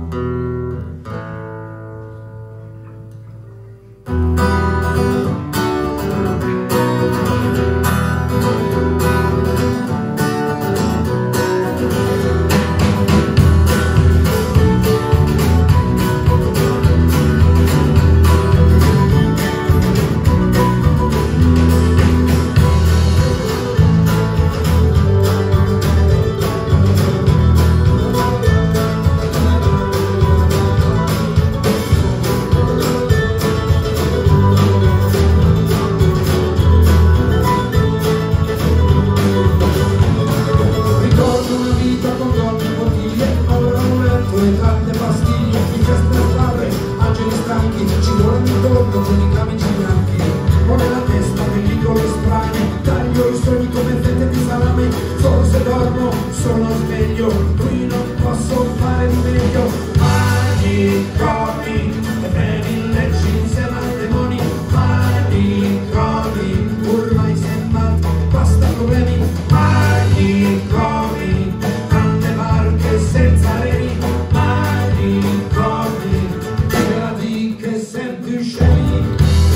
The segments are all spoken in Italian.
Ci volano intorno con i camici bianchi, ho nella testa pellicole strane, taglio i sogni come fette di salame, solo se dormo sono sveglio, qui non posso fare di meglio. Mani, trovi, e prendi leggi insieme ai demoni, mani, trovi, ormai sembra, basta problemi, mani, trovi, tante barche senza remi, mani, trovi, che senti scegli.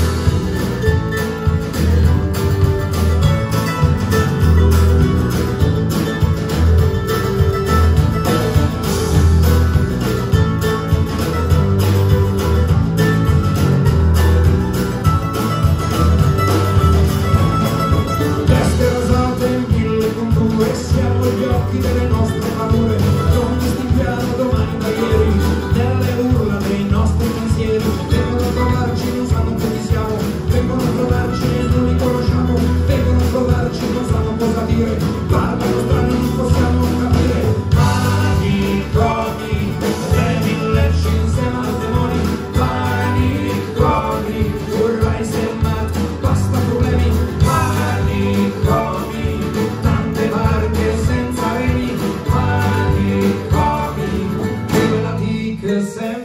Teste rasate in mille conture, siamo gli occhi delle nostre paure, non distinguiamo domani da ieri, nelle urla dei nostri pensieri. Vengono a trovarci, non sanno che chi siamo, vengono a trovarci e non li conosciamo, vengono a trovarci, non sanno cosa dire, parlano strano, non possiamo capire. Mani, trovi, devi leggi insieme ai demoni, mani, trovi, vorrai sembra, basta problemi, mani, trovi, tante barche senza remi, mani, trovi, rivelati che sempre